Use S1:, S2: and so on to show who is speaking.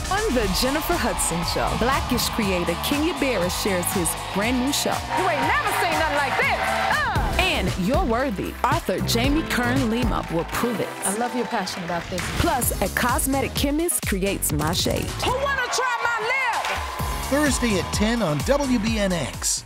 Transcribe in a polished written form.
S1: On the Jennifer Hudson Show, Blackish creator BARRIS shares his brand new show.
S2: You ain't never seen nothing like this.
S1: And You're Worthy. Author KERN LIMA will prove it.
S2: I love your passion about this.
S1: Plus, a cosmetic chemist creates my shade.
S2: Who wanna try my lip?
S3: Thursday at 10 on WBNX.